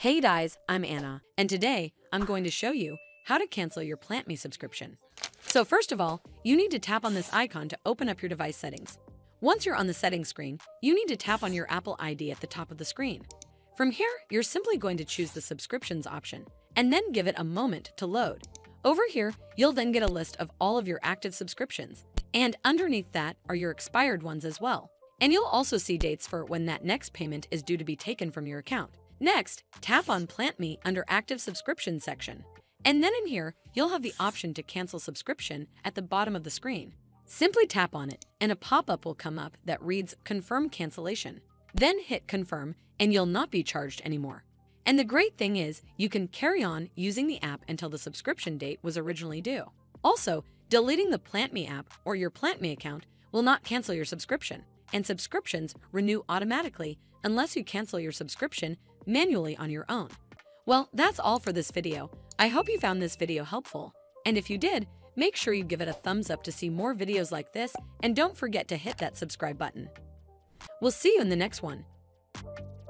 Hey guys, I'm Anna, and today I'm going to show you how to cancel your PlantMe subscription. So first of all, you need to tap on this icon to open up your device settings. Once you're on the settings screen, you need to tap on your Apple ID at the top of the screen. From here, you're simply going to choose the subscriptions option, and then give it a moment to load. Over here, you'll then get a list of all of your active subscriptions, and underneath that are your expired ones as well. And you'll also see dates for when that next payment is due to be taken from your account. Next, tap on PlantMe under Active Subscription section. And then in here, you'll have the option to cancel subscription at the bottom of the screen. Simply tap on it, and a pop-up will come up that reads Confirm Cancellation. Then hit Confirm, and you'll not be charged anymore. And the great thing is, you can carry on using the app until the subscription date was originally due. Also, deleting the PlantMe app or your PlantMe account will not cancel your subscription, and subscriptions renew automatically unless you cancel your subscription manually on your own. Well, that's all for this video. I hope you found this video helpful, and if you did, make sure you give it a thumbs up to see more videos like this, and don't forget to hit that subscribe button. We'll see you in the next one.